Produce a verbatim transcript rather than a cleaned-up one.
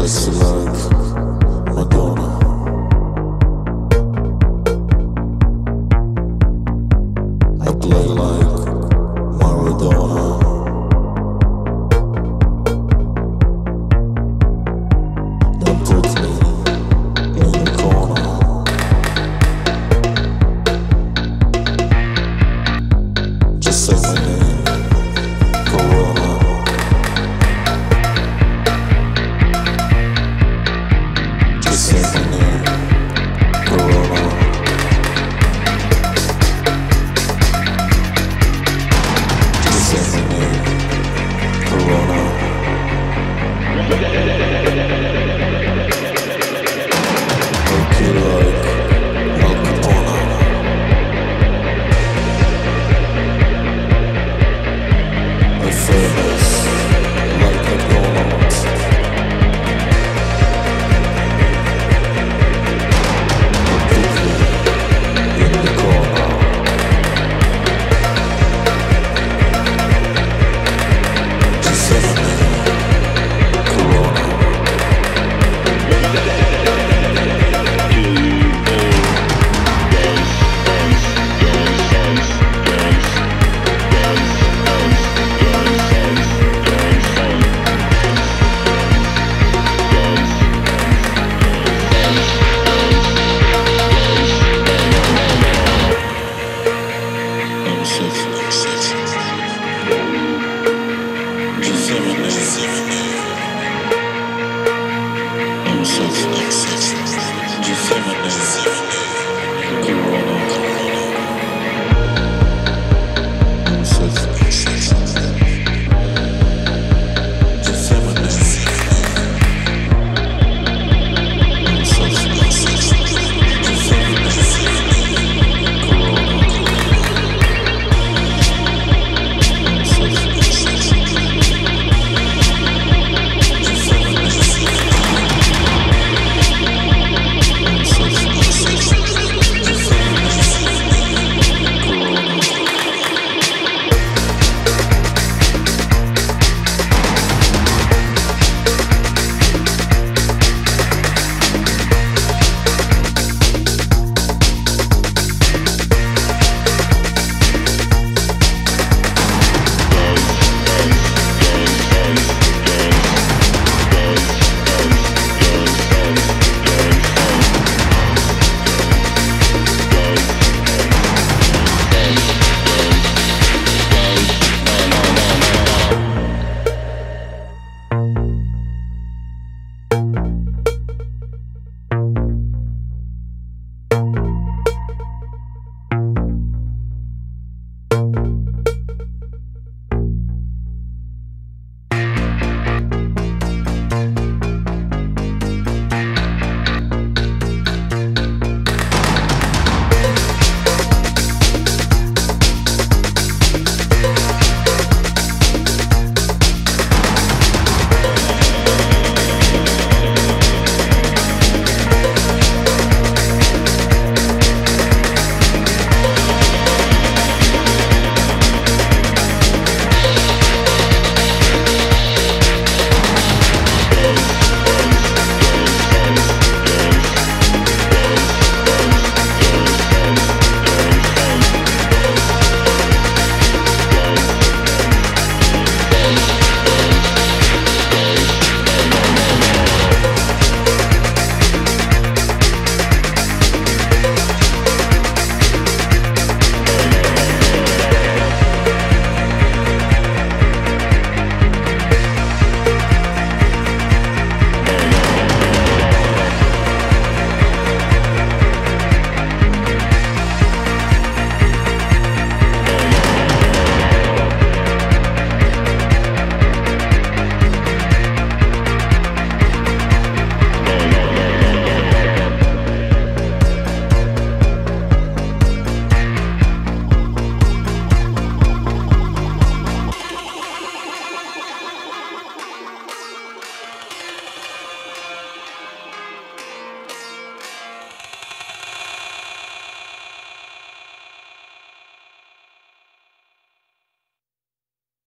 sexy like Madonna. I play like Maradona. Don't put me in the corner. Just say my name, Corona. Just say my name, Corona. Just say my name, Corona. Okay, like Al Capone. I'm famous like a donut. I'll put me in the corner. Just say my name, Corona. I'm sexy, I'm sexy. Just say my name, say my name. I'm sexy, I'm sexy. Just say my name, say my name. Corona, Corona. I'm sexy, I'm sexy. Just say my name, say my name. I'm sexy, I'm sexy. Just say my name, say my name. Corona, Corona. I'm sexy, I'm sexy. Just say my name, say my name. I'm sexy, I'm sexy. Just say my name, say my name. Corona.